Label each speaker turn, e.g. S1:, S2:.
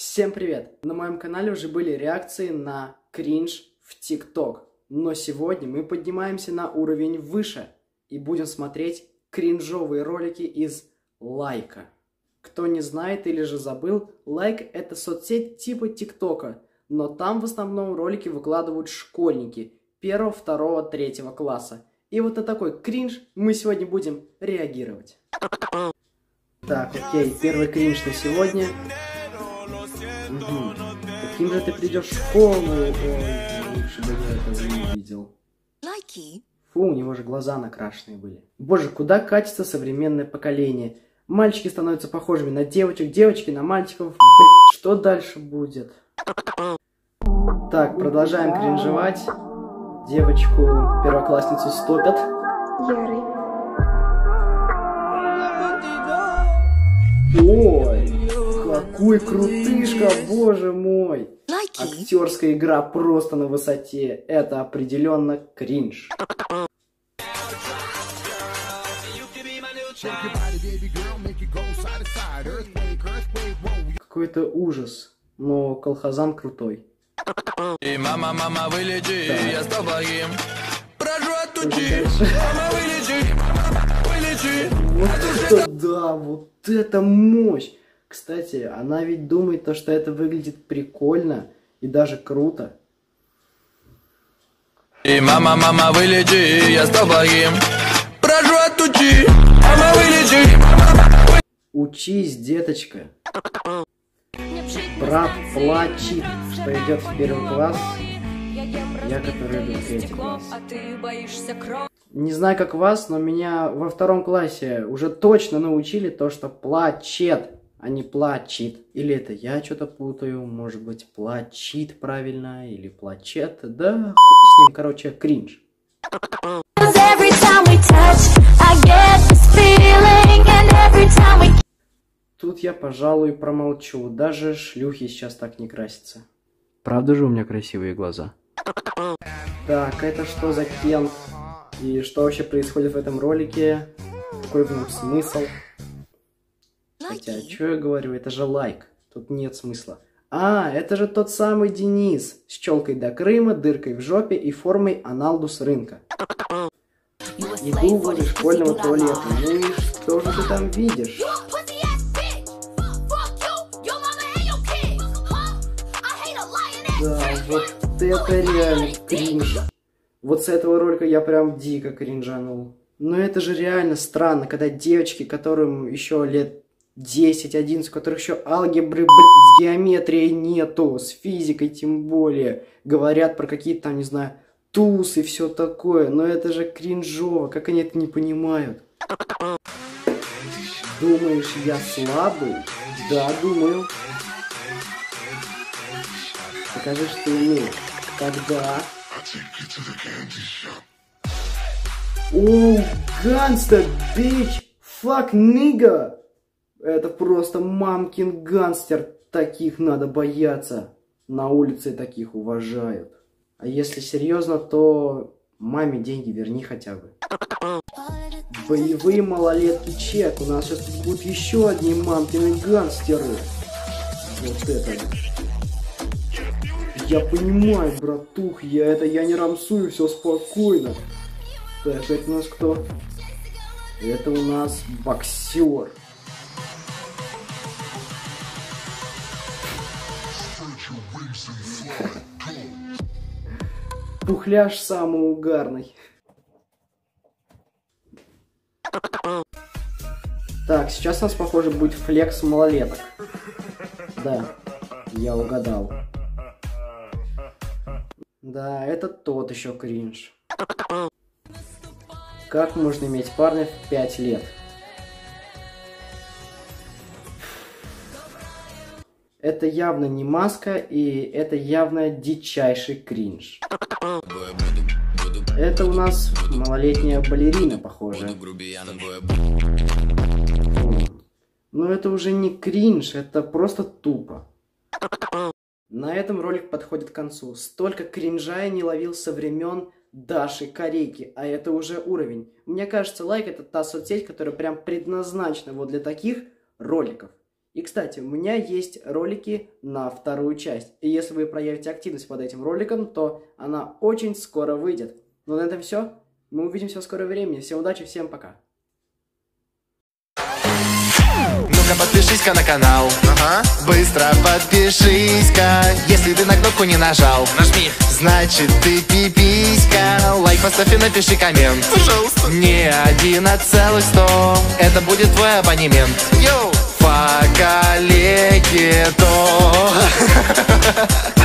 S1: Всем привет! На моем канале уже были реакции на кринж в ТикТок. Но сегодня мы поднимаемся на уровень выше и будем смотреть кринжовые ролики из Лайка. Кто не знает или же забыл, Лайк — это соцсеть типа ТикТока, но там в основном ролики выкладывают школьники 1, 2, 3 класса. И вот на такой кринж мы сегодня будем реагировать. Так, окей, первый кринж на сегодня. Каким же ты придешь в школу? Ой, лучше бы я этого не видел. Фу, у него же глаза накрашенные были. Боже, куда катится современное поколение? Мальчики становятся похожими на девочек, девочки на мальчиков. Блин, что дальше будет? Так, продолжаем кринжевать. Девочку, первоклассницу стопят.
S2: Ярый.
S1: Ой, какой крутышка, боже мой. Актерская игра просто на высоте. Это определенно кринж. Какой-то ужас, но колхозан крутой.
S3: И мама, вылечи,
S1: да.
S3: Я с тобой. Прошу отучи, мама, вылечи.
S1: Вот это да, вот это мощь. Кстати, она ведь думает, что это выглядит прикольно и даже круто.
S3: И мама, вылечи, Я с тобой. Прошу отучи, мама, вылечи.
S1: Учись, деточка. Брат плачет, что идет в 1 класс. Я, который иду в 3 класс. Не знаю, как вас, но меня во 2 классе уже точно научили то, что плачет, а не плачет. Или это я что-то путаю, может быть, плачит правильно, или плачет. Да, хуй с ним, короче, кринж. Тут я, пожалуй, промолчу. Даже шлюхи сейчас так не красятся. Правда же у меня красивые глаза? Так, это что за Кент? И что вообще происходит в этом ролике? Какой в нем смысл? Хотя, что я говорю? Это же Лайк. Тут нет смысла. А, это же тот самый Денис. С челкой до Крыма, дыркой в жопе и формой аналду с рынка. Иду возле школьного туалета. Ну и что же ты там видишь? Да, вот это реально кринж. Вот с этого ролика я прям дико кринжанул. Но это же реально странно, когда девочки, которым еще лет 10-11, у которых еще алгебры, с геометрией нету, с физикой тем более, говорят про какие-то там, не знаю, тусы и все такое. Но это же кринжово, как они это не понимают? Думаешь, я слабый? Да, думаю. Покажи, что ты умеешь. Когда? Оу, гангстер, бич, фак, нига. Это просто мамкин гангстер. Таких надо бояться. На улице таких уважают. А если серьезно, то маме деньги верни хотя бы. Боевые малолетки чек. У нас сейчас будут еще одни мамкины гангстеры. Вот это. Я понимаю, братух, я не рамсую, все спокойно. Так, это у нас кто? Это у нас боксер. Тухляж самый угарный. Так, сейчас у нас, похоже, будет флекс малолеток. Да, я угадал. Да, это тот еще кринж. Как можно иметь парня в 5 лет? Это явно не маска, и это явно дичайший кринж. Это у нас малолетняя балерина, похоже. Но это уже не кринж, это просто тупо. На этом ролик подходит к концу. Столько кринжа я не ловил со времен Даши Корейки, а это уже уровень. Мне кажется, Лайк — это та соцсеть, которая прям предназначена вот для таких роликов. И, кстати, у меня есть ролики на вторую часть. И если вы проявите активность под этим роликом, то она очень скоро выйдет. Ну, на этом все. Мы увидимся в скором времени. Всем удачи, всем пока.
S3: Ну-ка подпишись-ка на канал. Быстро подпишись-ка. Если ты на кнопку не нажал, нажми. Значит ты пиписька. Лайк поставь и напиши коммент. Пожалуйста. Не 1, а целых 100. Это будет твой абонемент. Йоу! По коллеге то.